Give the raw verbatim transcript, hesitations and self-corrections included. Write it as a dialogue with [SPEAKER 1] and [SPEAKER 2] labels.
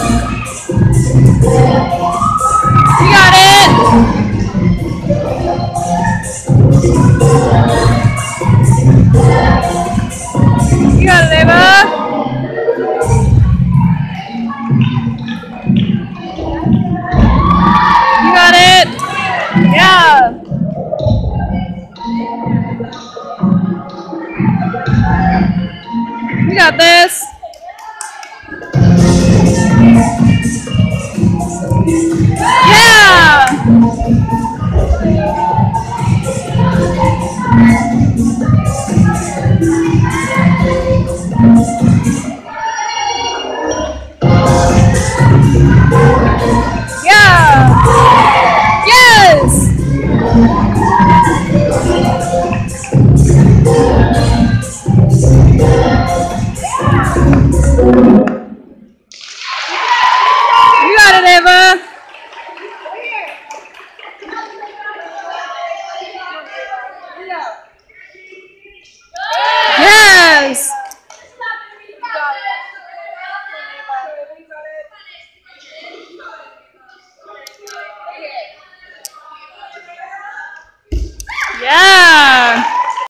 [SPEAKER 1] You got it. You got it, Ava. You got it. Yeah. You got this. Yeah. Yeah. Yes. You got it, Ava. Yes. Yeah.